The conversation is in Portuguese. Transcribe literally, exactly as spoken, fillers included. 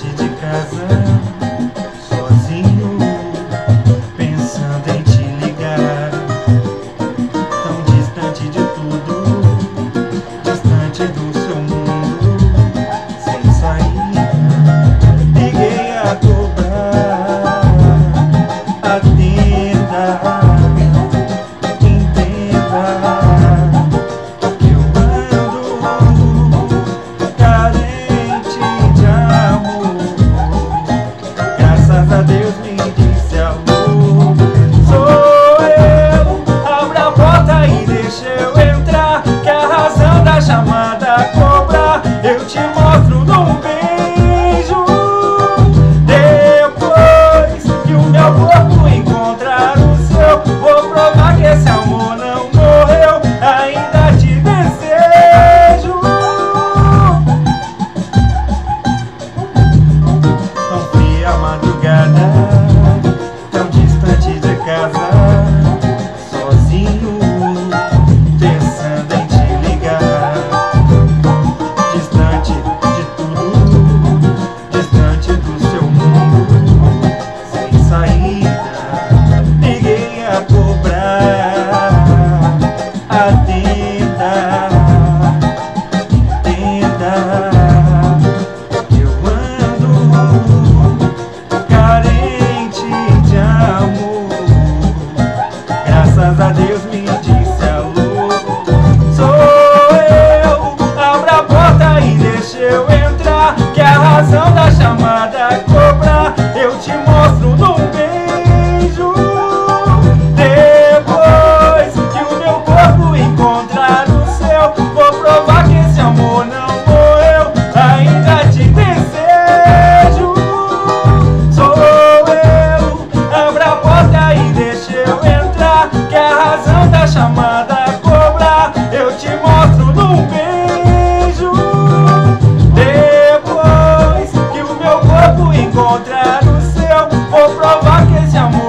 distante de casa, sozinho, pensando em te ligar. Tão distante de tudo, distante do seu mundo, sem saída. Liguei a cobrar, atenda, entenda. Eu ando carente de amor. Graças a Deus me disse alô. Sou eu, abre a porta e deixa eu entrar, que a razão da chamada cobrar eu te mostro num beijo. Depois que o meu corpo encontrar o seu, vou provar que esse amor não morreu, ainda te desejo. Tão fria a madrugada, tão distante de casa, sozinho, pensando em te ligar. Distante de tudo, distante do seu mundo, sem saída. Liguei a cobrar, atenda, entenda. Eu ando carente de amor. Graças a Deus me disse alô. Sou eu, abre a porta e deixa eu entrar, que a razão da chamada cobrar eu te mostro num beijo. Depois que o meu corpo encontrar o seu, vou provar que esse amor não morreu, ainda te desejo. Sou eu, abre a porta e deixa eu entrar, que a razão da chamada cobrar eu te mostro num beijo. Depois que o meu corpo encontrar o seu, vou provar que esse amor